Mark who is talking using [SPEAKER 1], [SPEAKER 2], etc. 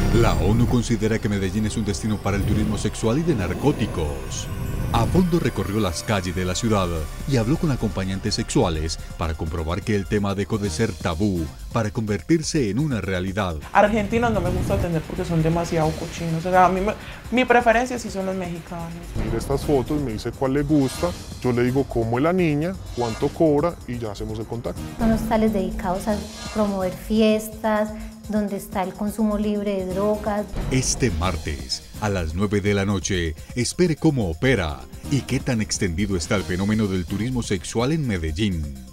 [SPEAKER 1] La ONU considera que Medellín es un destino para el turismo sexual y de narcóticos. A fondo recorrió las calles de la ciudad y habló con acompañantes sexuales para comprobar que el tema dejó de ser tabú para convertirse en una realidad.
[SPEAKER 2] Argentinos no me gusta atender porque son demasiado cochinos. O sea, mi preferencia sí son los mexicanos.
[SPEAKER 3] Mira estas fotos, me dice cuál le gusta, yo le digo cómo es la niña, cuánto cobra y ya hacemos el contacto.
[SPEAKER 4] Son hostales dedicados a promover fiestas, donde está el consumo libre de drogas.
[SPEAKER 1] Este martes, a las 9 de la noche, espere cómo opera y qué tan extendido está el fenómeno del turismo sexual en Medellín.